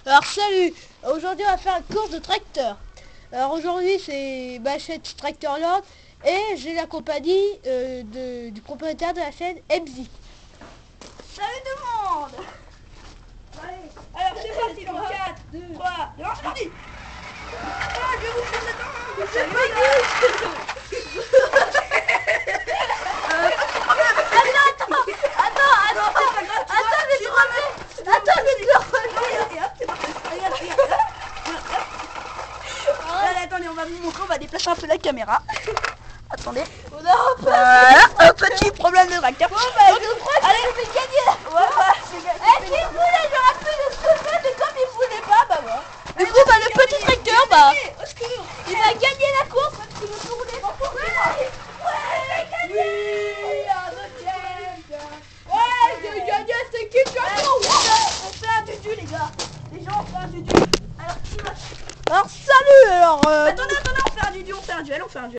Alors salut, aujourd'hui on va faire une course de tracteur. Alors aujourd'hui c'est cette tracteur là et j'ai la compagnie du propriétaire de la chaîne MZ. Salut tout le monde. Allez, alors c'est parti dans 4, 2, 3, c'est parti. Ah, je vais vous faire dedans. C'est pas Attendez, on va vous montrer, on va déplacer un peu la caméra. Attendez. Voilà, un petit problème de tracteur. Bon, bah, je crois que je vais gagner. Voilà, c'est gagné. S'il voulait, j'aurais pu le sauver, mais comme il voulait pas, bah voilà. Du coup, le petit tracteur, il va gagner la course parce qu'il veut tourner. Ouais, j'ai gagné. ouais, j'ai gagné, c'est qui On fait un dudu, les gars. Les gens, on fait un dudu. Alors, qui va... Alors salut, alors Attendez, on fait un duel,